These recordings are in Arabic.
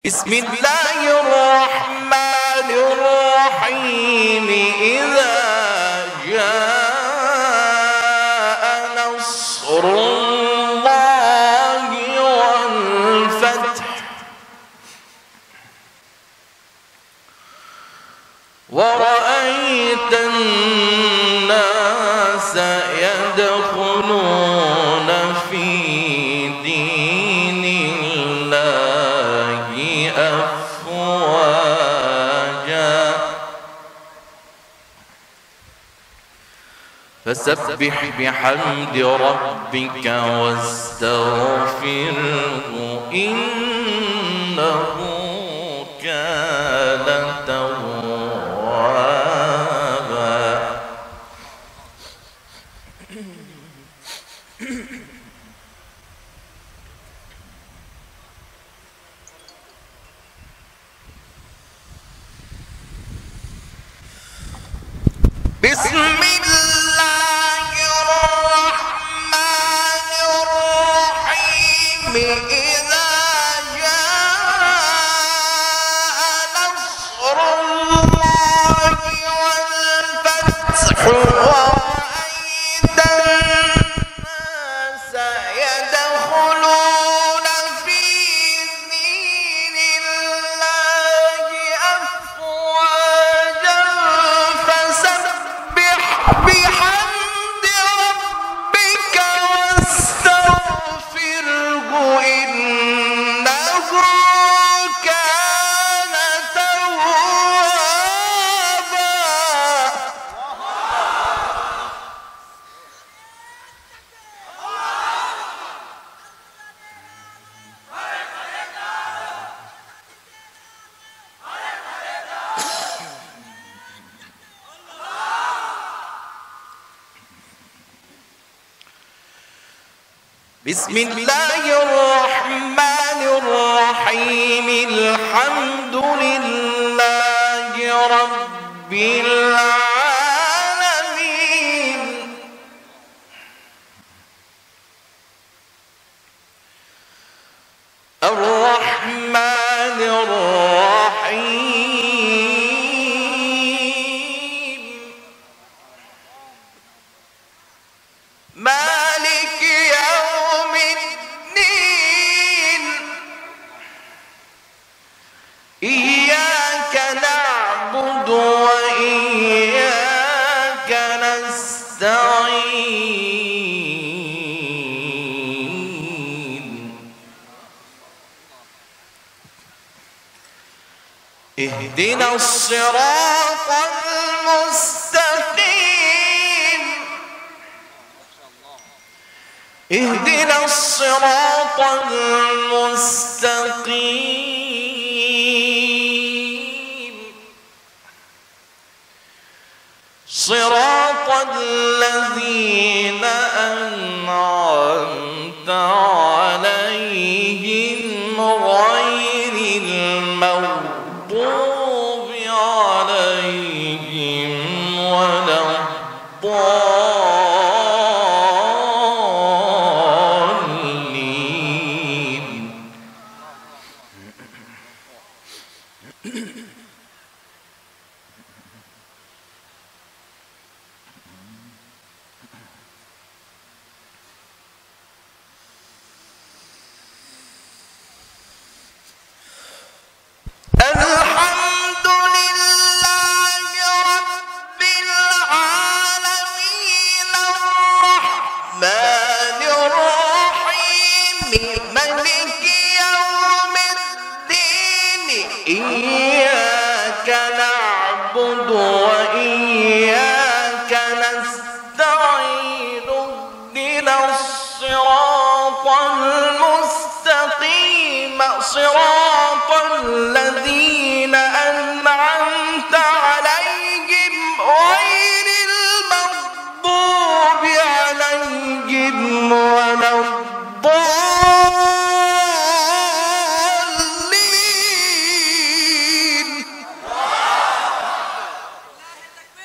بسم الله الرحمن الرحيم. إذا جاء نصر الله والفتح ورأيت الناس يدخلون في دين الله أفواجا فسبح بحمد ربك واستغفره إنه كان توابا. بسم الله الرحمن الرحيم. إذا جاء نصر الله والفتح ورأيت الناس يدخلون في دين الله أفواجا فسبح بحمد ربك واستغفره إنه كان توابا. بسم الله الرحمن الرحيم. الحمد لله رب العالمين الرحمن الرحيم مالك يوم الدين إياك نعبد وإياك نستعين اهدنا الصراط المستقيم اهدنا الصراط المستقيم صراط الذين أنعمت عليهم غير المغضوب عليهم ولا الضالين. الحمد لله رب العالمين الرحمن الرحيم مالك يوم الدين إياك نعبد وإياك نستعين اهدنا الصراط المستقيم صراط الذين أنعمت عليهم غير المغضوب عليهم ولا الضالين.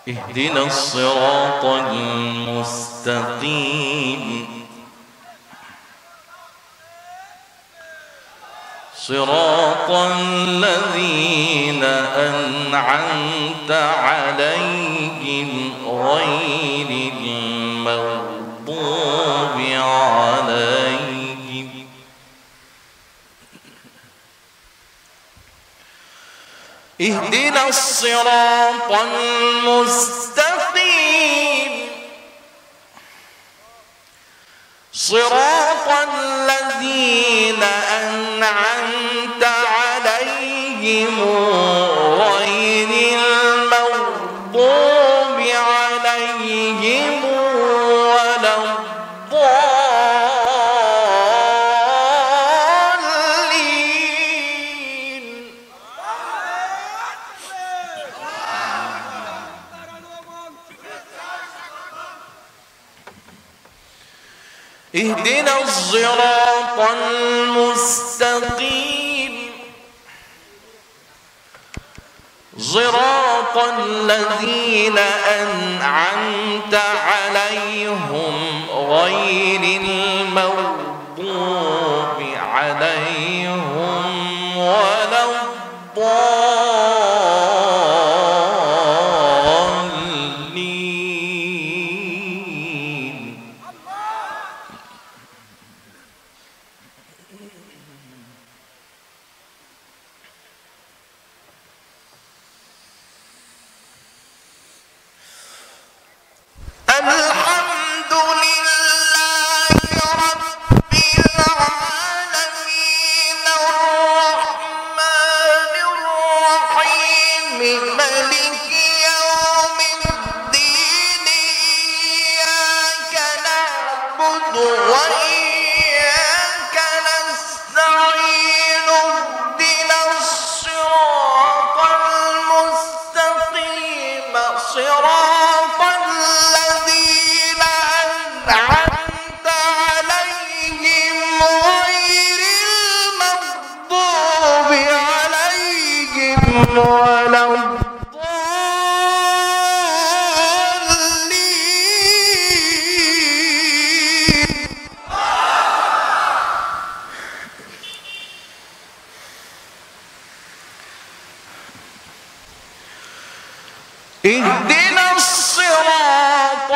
اهدنا الصراط المستقيم صراط الذين أنعمت عليهم غير المغضوب عليهم اهدنا الصراط المستقيم صراط الذين أنعمت عليهم غير المغضوب عليهم ولا الضالين. اهدنا الصراط المستقيم صراط الذين أنعمت عليهم غير المغضوب عليهم ولا الضالين. الحمد لله رب العالمين الرحمن الرحيم مالك يوم الدين إياك نعبد وإياك نستعين اهدنا الصراط المستقيم صراط الذين أنعمت عليهم غير المغضوب عليهم ولا الضالين. اهدنا الصراط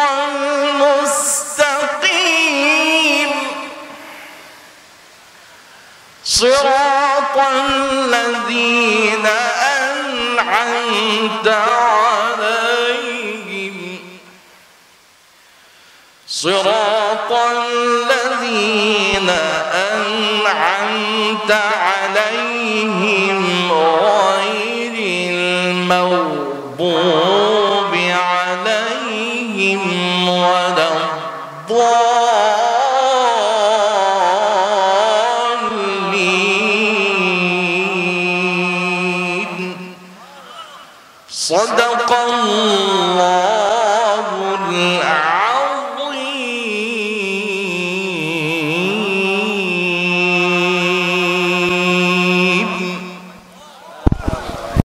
المستقيم صراط الذين أنعمت عليهم صراط الذين أنعمت عليهم غير المغضوب عليهم ولا الضالين. صدق الله